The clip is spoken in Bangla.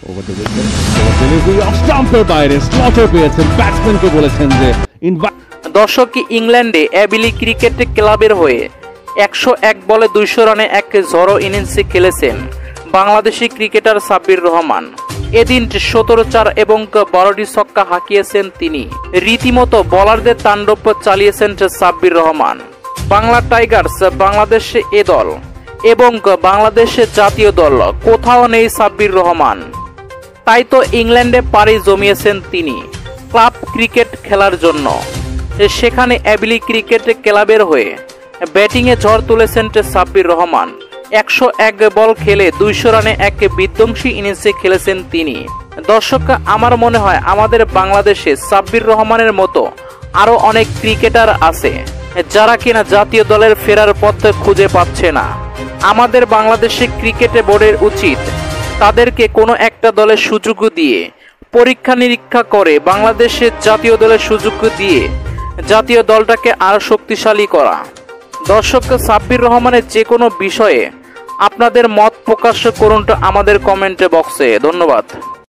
Over the wicket delivery off স্টাম্পের বাইরে স্লটে পেয়েছেন ব্যাটসম্যানকে বলেছেন যে দর্শক ইংল্যান্ডে অ্যাবিলি ক্রিকেট ক্লাবের হয়ে 101 বলে 200 রানে এক ঝড়ো ইনিংস খেলেছেন বাংলাদেশি ক্রিকেটার সাব্বির রহমান। এদিন 17-4 এবং 12টি ছক্কা হাঁকিয়েছেন তিনি। রীতিমতো বোলারদের তাণ্ডব চালিয়েছেন সাব্বির রহমান। বাংলা টাইগার্স, বাংলাদেশ এ দল এবং বাংলাদেশের জাতীয় দল কোথাও নেই সাব্বির রহমান। তাই তো ইংল্যান্ডে পাড়ি জমিয়েছেন তিনি ক্লাব ক্রিকেট খেলার জন্য। সেখানে অ্যাবিলি ক্রিকেট ক্লাবের হয়ে ব্যাটিংয়ে ঝড় তুলেছেন সাব্বির রহমান। 101 বল খেলে 200 রানে এক বিধ্বংসী ইনিংসে খেলেছেন তিনি। দর্শক, আমার মনে হয় আমাদের বাংলাদেশে সাব্বির রহমানের মতো আরো অনেক ক্রিকেটার আছে যারা কিনা জাতীয় দলের ফেরার পথ খুঁজে পাচ্ছে না। আমাদের বাংলাদেশে ক্রিকেট বোর্ডের উচিত তাদেরকে কোনো একটা দলের সুযোগ দিয়ে পরীক্ষা নিরীক্ষা করে বাংলাদেশের জাতীয় দলের সুযোগ দিয়ে জাতীয় দলটাকে আরো শক্তিশালী করা। দর্শক, সাব্বির রহমানের যে কোনো বিষয়ে আপনাদের মত প্রকাশ করুন আমাদের কমেন্ট বক্সে। ধন্যবাদ।